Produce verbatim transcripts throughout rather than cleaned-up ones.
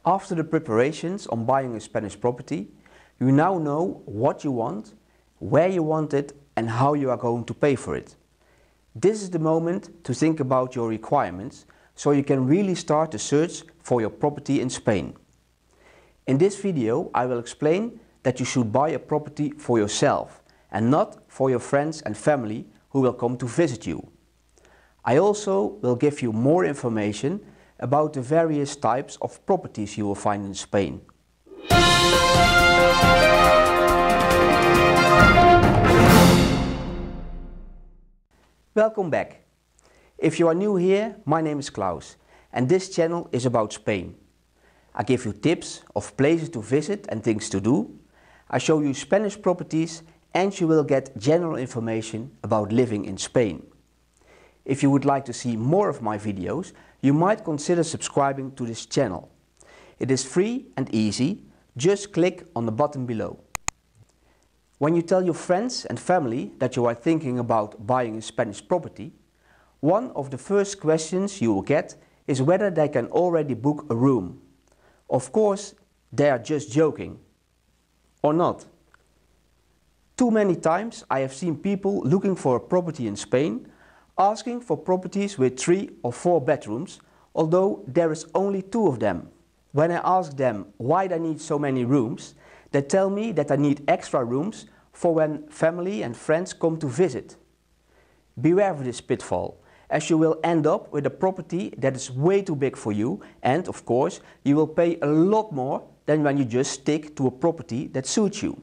After the preparations on buying a Spanish property, you now know what you want, where you want it and how you are going to pay for it. This is the moment to think about your requirements so you can really start the search for your property in Spain. In this video I will explain that you should buy a property for yourself and not for your friends and family who will come to visit you. I also will give you more information about the various types of properties you will find in Spain. Welcome back. If you are new here, my name is Klaus and this channel is about Spain. I give you tips of places to visit and things to do. I show you Spanish properties and you will get general information about living in Spain. If you would like to see more of my videos, you might consider subscribing to this channel. It is free and easy, just click on the button below. When you tell your friends and family that you are thinking about buying a Spanish property, one of the first questions you will get is whether they can already book a room. Of course, they are just joking. Or not. Too many times I have seen people looking for a property in Spain asking for properties with three or four bedrooms, although there is only two of them. When I ask them why they need so many rooms, they tell me that I need extra rooms for when family and friends come to visit. Beware of this pitfall, as you will end up with a property that is way too big for you and, of course, you will pay a lot more than when you just stick to a property that suits you.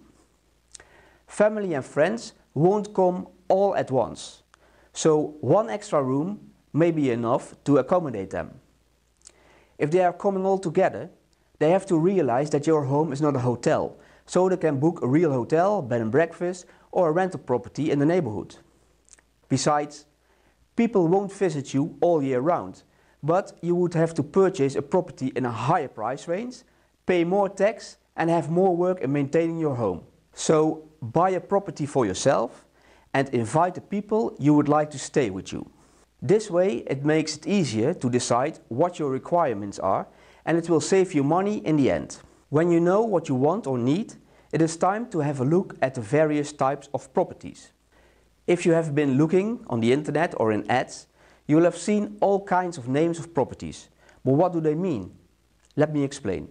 Family and friends won't come all at once. So one extra room may be enough to accommodate them. If they are coming all together, they have to realize that your home is not a hotel, so they can book a real hotel, bed and breakfast or a rental property in the neighborhood. Besides, people won't visit you all year round, but you would have to purchase a property in a higher price range, pay more tax and have more work in maintaining your home. So buy a property for yourself and invite the people you would like to stay with you. This way it makes it easier to decide what your requirements are and it will save you money in the end. When you know what you want or need, it is time to have a look at the various types of properties. If you have been looking on the internet or in ads, you will have seen all kinds of names of properties. But what do they mean? Let me explain.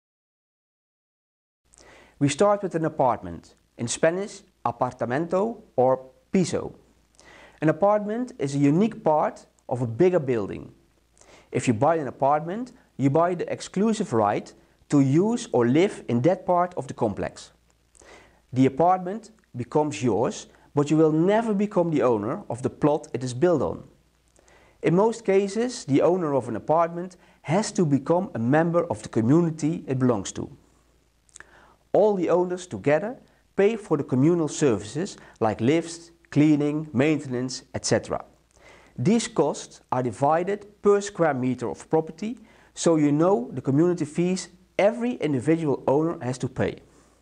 We start with an apartment. In Spanish, apartamento or piso. An apartment is a unique part of a bigger building. If you buy an apartment, you buy the exclusive right to use or live in that part of the complex. The apartment becomes yours, but you will never become the owner of the plot it is built on. In most cases, the owner of an apartment has to become a member of the community it belongs to. All the owners together pay for the communal services like lifts, cleaning, maintenance, et cetera. These costs are divided per square meter of property, so you know the community fees every individual owner has to pay.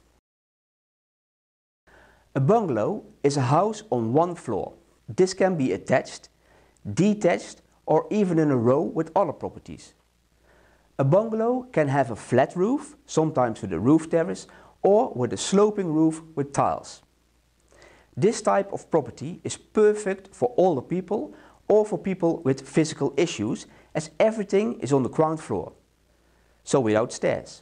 A bungalow is a house on one floor. This can be attached, detached or even in a row with other properties. A bungalow can have a flat roof, sometimes with a roof terrace, or with a sloping roof with tiles. This type of property is perfect for older people or for people with physical issues, as everything is on the ground floor, so without stairs.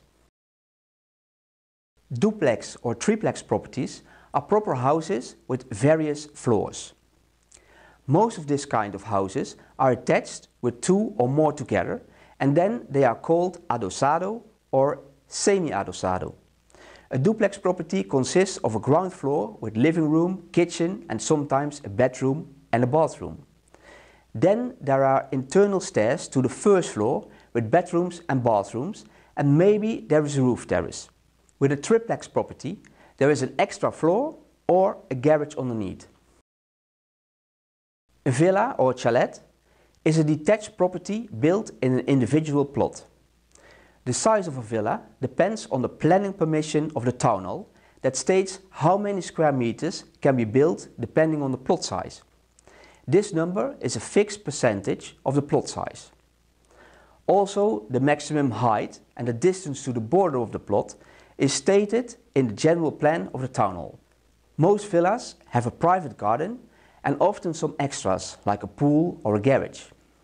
Duplex or triplex properties are proper houses with various floors. Most of this kind of houses are attached with two or more together, and then they are called adosado or semi-adosado. A duplex property consists of a ground floor with living room, kitchen and sometimes a bedroom and a bathroom. Then there are internal stairs to the first floor with bedrooms and bathrooms, and maybe there is a roof terrace. With a triplex property there is an extra floor or a garage underneath. A villa or chalet is a detached property built in an individual plot. The size of a villa depends on the planning permission of the town hall that states how many square meters can be built depending on the plot size. This number is a fixed percentage of the plot size. Also, the maximum height and the distance to the border of the plot is stated in the general plan of the town hall. Most villas have a private garden and often some extras like a pool or a garage.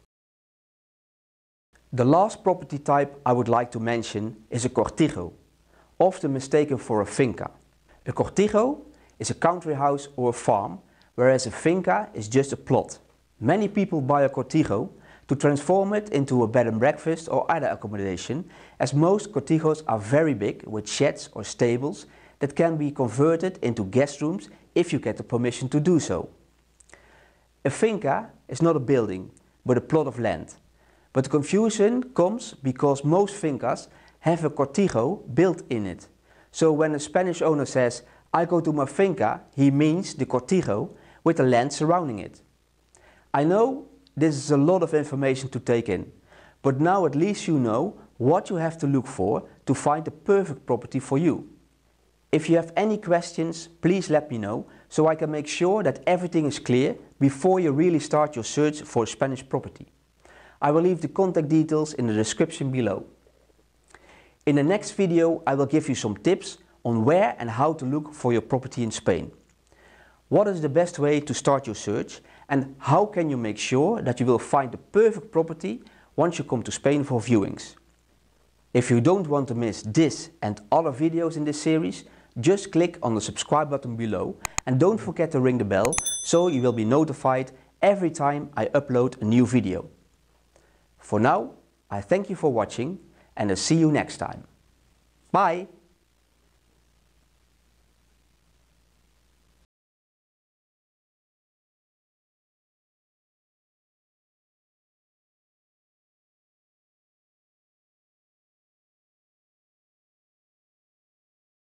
The last property type I would like to mention is a cortijo, often mistaken for a finca. A cortijo is a country house or a farm, whereas a finca is just a plot. Many people buy a cortijo to transform it into a bed and breakfast or other accommodation, as most cortijos are very big with sheds or stables that can be converted into guest rooms if you get the permission to do so. A finca is not a building, but a plot of land. But the confusion comes because most fincas have a cortijo built in it. So when a Spanish owner says, "I go to my finca," he means the cortijo with the land surrounding it. I know this is a lot of information to take in, but now at least you know what you have to look for to find the perfect property for you. If you have any questions, please let me know so I can make sure that everything is clear before you really start your search for a Spanish property. I will leave the contact details in the description below. In the next video I will give you some tips on where and how to look for your property in Spain. What is the best way to start your search and how can you make sure that you will find the perfect property once you come to Spain for viewings. If you don't want to miss this and other videos in this series, just click on the subscribe button below and don't forget to ring the bell so you will be notified every time I upload a new video. For now, I thank you for watching and I'll see you next time. Bye!